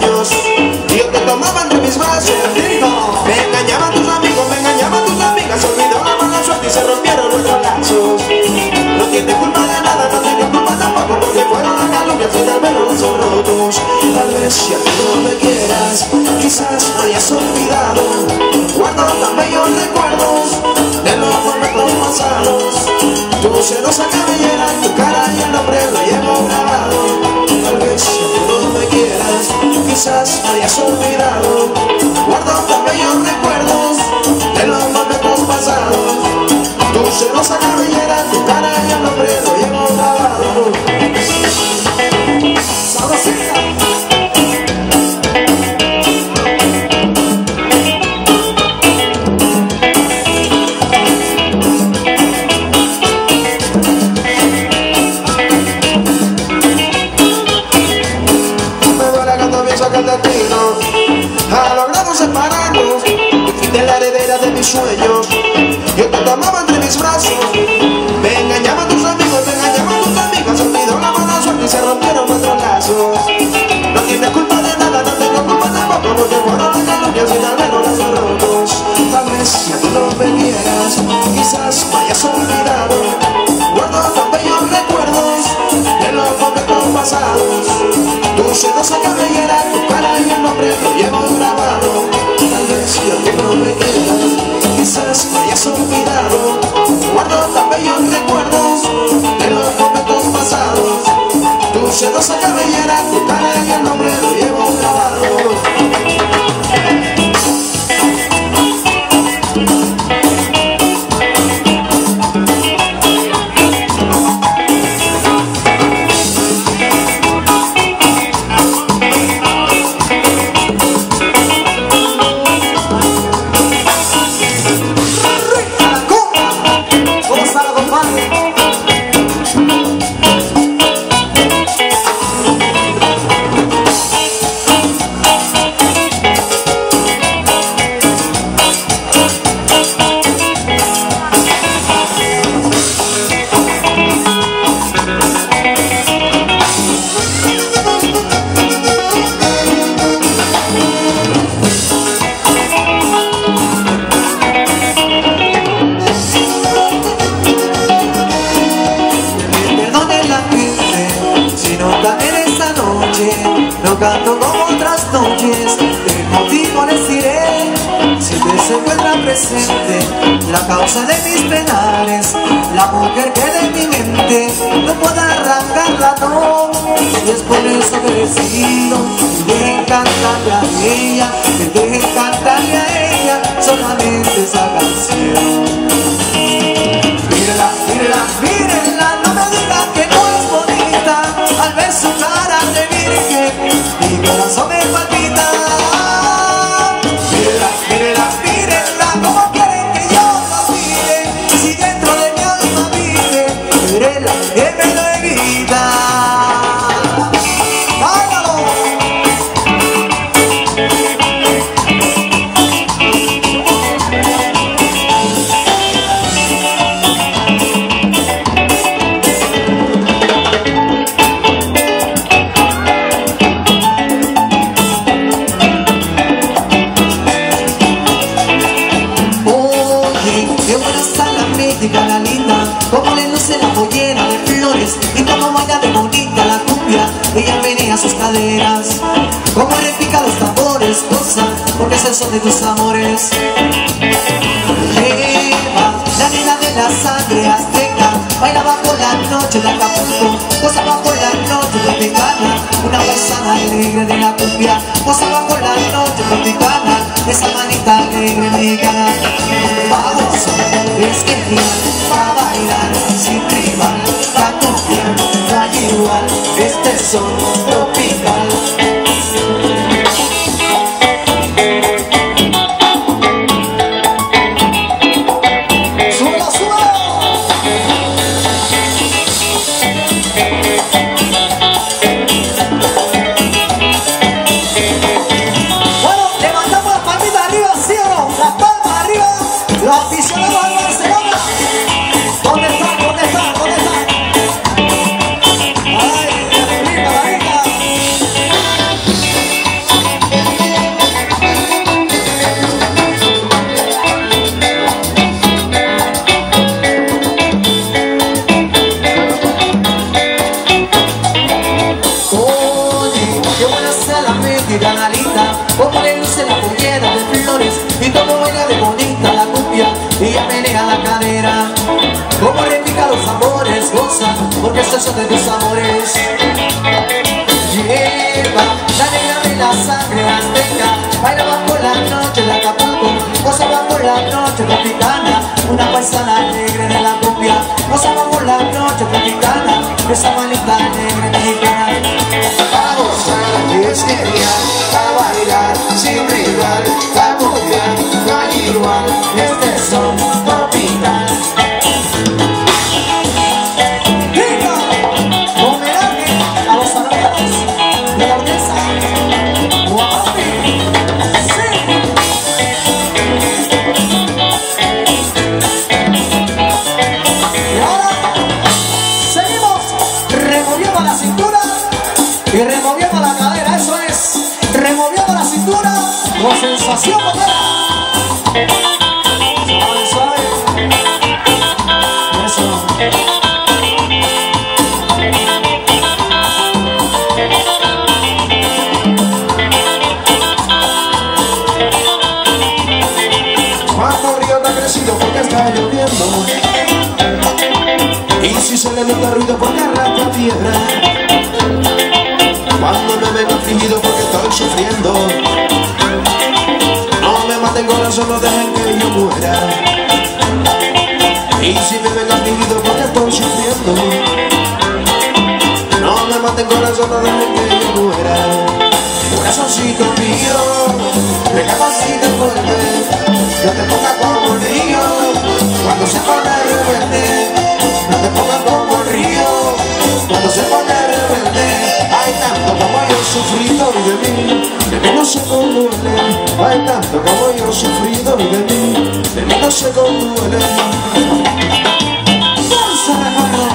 sueños. Y yo te tomaba entre mis brazos. Me engañaban tus amigos, me engañaban tus amigas. Se olvidó la mala suerte y se rompieron nuestros lazos. No tienes culpa de nada, no tienes culpa tampoco, porque fueron las calumnias y tal vez los son rotos. Tal vez si a ti no me quieras, quizás me hayas olvidado. Guardo tan bellos recuerdos de los momentos pasados. Tu sedosa cabellera, tu cara y el nombre lo llevo grabado. Tal vez si a ti no me quieras, quizás me hayas olvidado. Guardo tan bellos recuerdos de los momentos pasados. Tu sedosa cabellera, tu cara y el nombre lo llevo grabado. ¡Sabrosita! Ha logrado separarnos de la heredera de mis sueños. Yo te tomaba entre mis brazos. Me engañaban tus amigos, me engañaban tus amigas. Se olvidó la mala suerte y se rompieron nuestros lazos. No tienes culpa de nada, no tengo culpa tampoco, porque fueron las calumnias y tal vez no las son rotos. Tal vez si a ti no me quieras, quizás me hayas olvidado. Guardo tan bellos recuerdos de los momentos pasados. Tu sedosa cabellera, tu cara y el nombre lo llevo grabado. Tal vez si a ti no me quieras, quizás me hayas olvidado. Guardo tan bellos recuerdos de los momentos pasados. Tu sedosa cabellera, tu cara y el nombre lo llevo grabado. No canto como otras noches, el motivo les diré. Siempre se encuentra presente la causa de mis penales, la mujer que de mi mente no puedo arrancarla, no. Y es por eso que decido que deje cantarle a ella, que deje cantarle a ella solamente esa canción. Mírenla, mírenla, mírenla, no me digan que no es bonita. Al ver su cara de virgen, mi corazón me palpita. Mírenla, mírenla, mírenla, como quieren que yo la mire. Si dentro de mi alma vive, mírenla, que me lo evita. ¡Báilalo! La linda, como le luce la pollera de flores y como baila de bonita la cumbia, ella menea sus caderas, como repica los tambores, goza, porque es el son de tus amores. Eva, la nena de la sangre azteca, baila bajo la noche de Acapulco, goza bajo la noche tropicana, una paisana alegre de la cumbia, goza bajo la noche tropicana, esa manita alegre mexicana. Vamos, es genial, a bailar sin rival, la cumbia no hay igual, este son tropical. Los aficionados de Barcelona. que canalita, como le luce la pollera de flores, y como baila de bonita la cumbia, ella menea la cadera, como repica los amores, goza, porque estos son de tus amores. Lleva la negra de la sangre azteca, baila bajo la noche de Acapulco, goza bajo la noche tropicana, una paisana alegre de la cumbia, goza bajo la noche tropicana, esa manita alegre mexicana. A gozar es genial, a bailar sin rival, la cumbia no hay igual, este son tropical. Y removiendo la cadera, eso es, removiendo la cintura con sensación botera. Suave, suave. Eso. Cuando el río no ha crecido porque está lloviendo, y si se le nota ruido porque arrastra piedra, cuando me ven afligido porque estoy sufriendo, no me maten corazón, no dejen que yo muera. Y si me ven afligido porque estoy sufriendo, no me maten corazón, no dejen que yo muera. Corazoncito mío, recapacita y vuelve, no te pongas como el río cuando se pone rebelde, no te pongas como el río cuando se pone rebelde. Hay tanto como yo he sufrido y de mí no se conduele. Hay tanto como yo he sufrido y de mí no se conduele. ¡Danza de perros!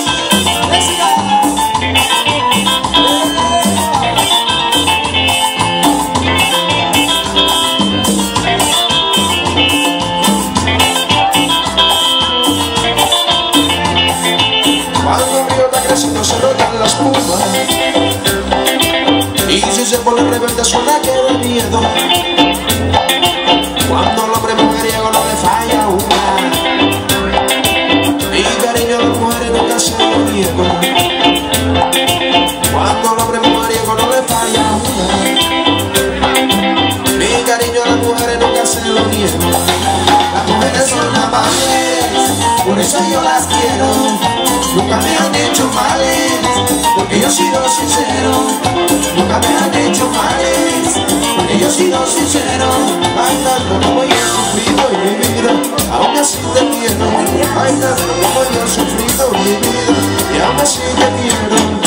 Cuando el río está creciendo se rotan las pumas, y si se pone rebelde suena que da miedo. Cuando el hombre mujeriego no le falla una, mi cariño a las mujeres nunca se lo niego. Cuando el hombre mujeriego no le falla una, mi cariño a las mujeres nunca se lo niego. Las mujeres son amables, por eso yo las quiero. Nunca me han hecho males, porque yo he sido sincero. Nunca me han hecho males, porque yo he sido sincero. Hay tanto como yo he sufrido en mi vida, aún así te quiero. Hay tanto como yo he sufrido en mi vida, y aún así te quiero.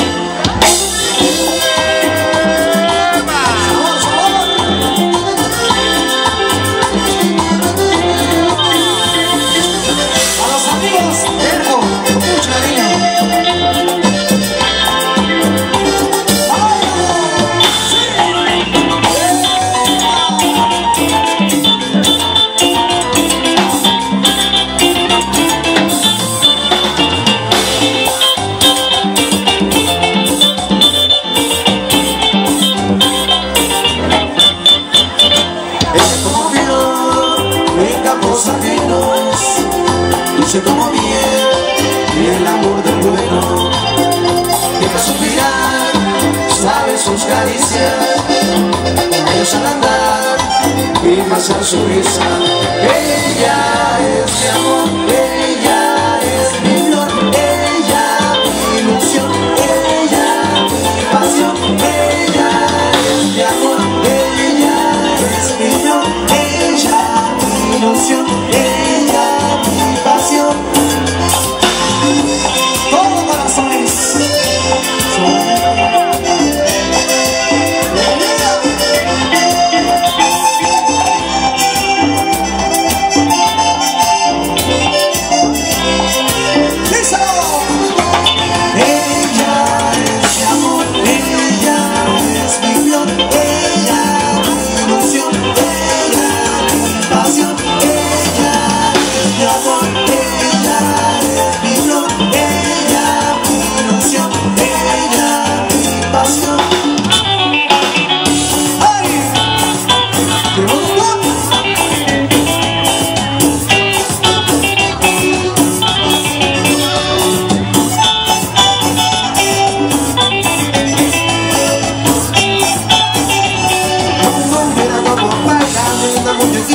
Dulce como miel y el amor del bueno, deja suspirar, sabe sus caricias, con ellos al andar y pasar su risa. Ella es mi amor, ella es mi flor, ella mi ilusión, ella mi pasión, ella es mi amor, ella es mi flor, ella mi ilusión, ella mi pasión. Todos los corazones son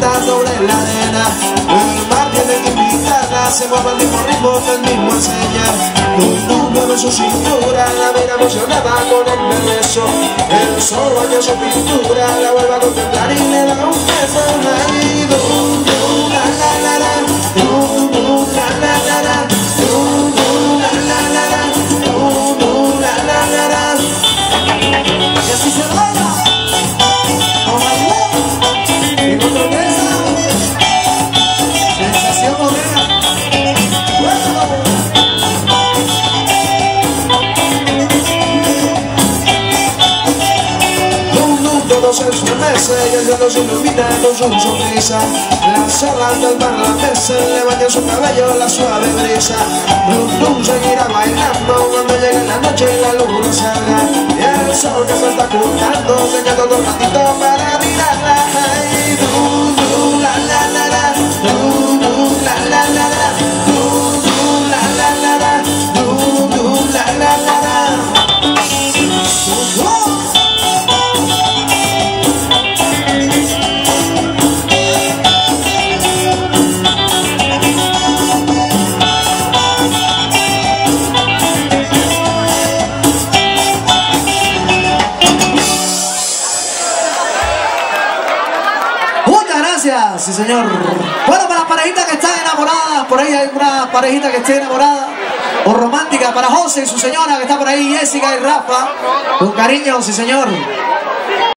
sobre la arena. El mar tiene que invitarla, se mueve al mismo ritmo que el mismo enseña. Mueve su cintura, la mira emocionada con el beso. El sol baña su pintura, la vuelve a contemplar y le da un beso. Ay, dum, dum, la la la la, dum, dum, la la la la, dum, dum, la la la la, dum, dum, la la la la. Y así se baila, con baile, y con promesa, sensación morena. Todo se estremece y el cielo se ilumina con su sonrisa. Las olas del mar la mecen, le baña su cabello la suave brisa. Blum Blum seguirá bailando cuando llegue la noche y la luna salga. Y el sol que se está ocultando se queda todo un ratito para mirarla. Ay, Blum Blum, la la la la, Blum Blum, la la la la, Blum Blum, la la la la, Blum Blum, la la la la. Sí, señor. Bueno, para las parejitas que están enamoradas, por ahí hay una parejita que esté enamorada o romántica, para José y su señora que está por ahí, Jessica y Rafa, con cariño, sí, señor.